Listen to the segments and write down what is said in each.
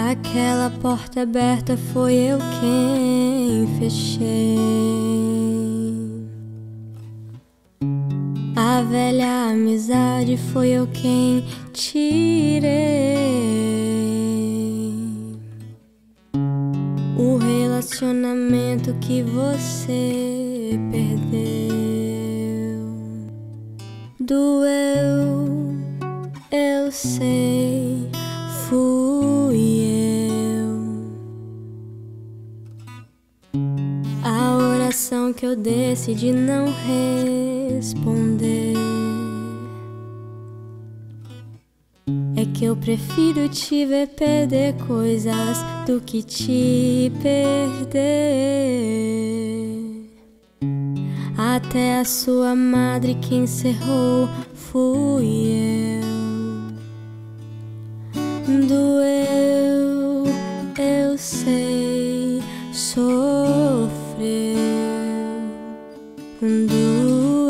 Aquela porta aberta foi eu quem fechei. A velha amizade foi eu quem tirei. O relacionamento que você perdeu doeu, eu sei, fui eu. A oração que eu decidi não responder é que eu prefiro te ver perder coisas do que te perder. Até a sua madre que encerrou fui eu. Doeu, eu sei, sofreu. Doeu,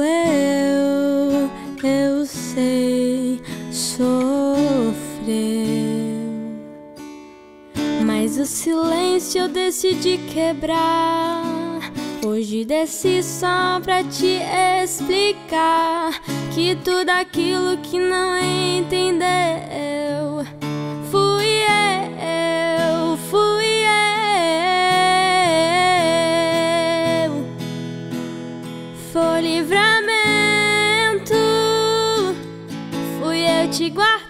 eu sei, sofreu. Mas o silêncio eu decidi quebrar. Hoje desci só pra te explicar que tudo aquilo que não entendeu fui eu, fui eu. Foi livramento, fui eu te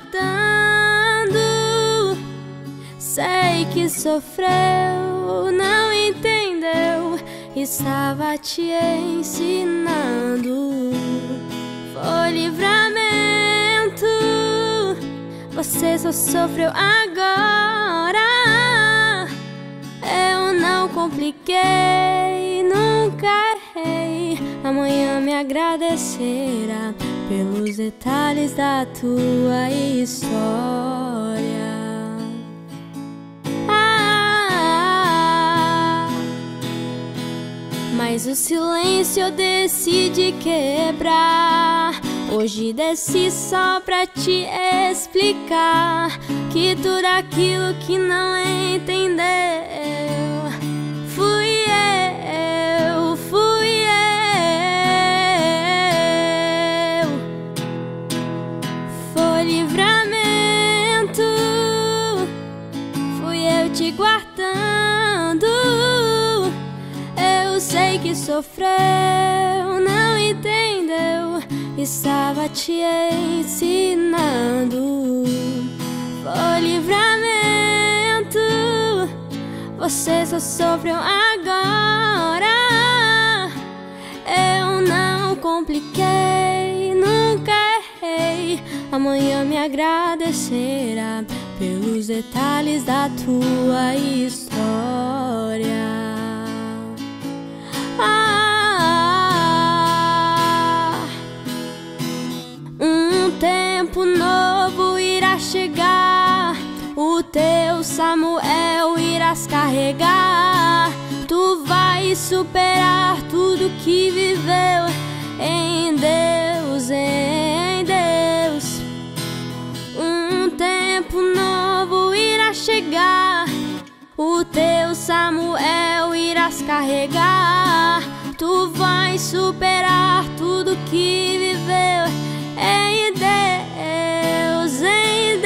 guardando. Sei que sofreu, não entendeu, estava te ensinando. Foi livramento, você só sofreu agora. Eu não compliquei, nunca errei. Amanhã me agradecerá pelos detalhes da tua história. Mas o silêncio eu decidi quebrar. Hoje desci só pra te explicar que tudo aquilo que não entendeu fui eu, fui eu. Foi livramento, fui eu te guardando. Eu sei que sofreu, não entendeu, estava te ensinando. Foi livramento, você só sofreu agora. Eu não compliquei, nunca errei. Amanhã me agradecerá pelos detalhes da tua história. Um tempo novo irá chegar, o teu Samuel irás carregar. Tu vais superar tudo que viveu em Deus, em Deus. Um tempo novo irá chegar, o teu Samuel irás carregar. Tu vais superar tudo que viveu em Deus, em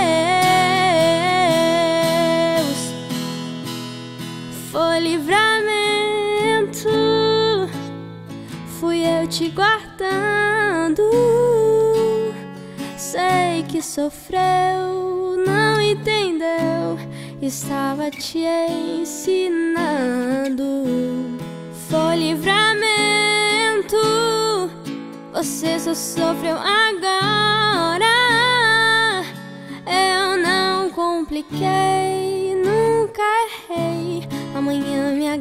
Deus. Foi livramento, fui eu te guardando. Sei que sofreu, não entendeu, estava te ensinando. Foi livramento, você só sofreu agora. Eu não compliquei, nunca errei. Amanhã me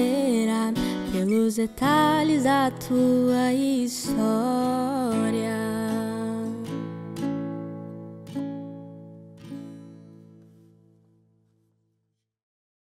agradecerá pelos detalhes da tua história.